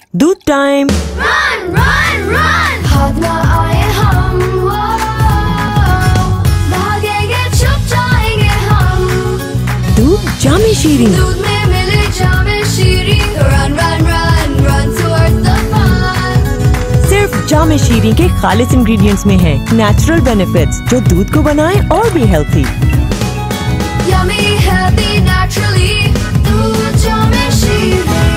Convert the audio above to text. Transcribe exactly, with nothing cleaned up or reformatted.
दूध time. Run run run, भागना आए हम, वो भागेंगे छुप जाएंगे हम। दूध जामे-शीरीन, दूध में मिले जामे-शीरीन, run run run run towards the fun। सिर्फ जामे-शीरीन के खालिस इंग्रेडिएंट्स में है नेचुरल बेनिफिट्स जो दूध को बनाए और भी हेल्थी। Yummy, healthy, naturally, दूध जामे-शीरीन।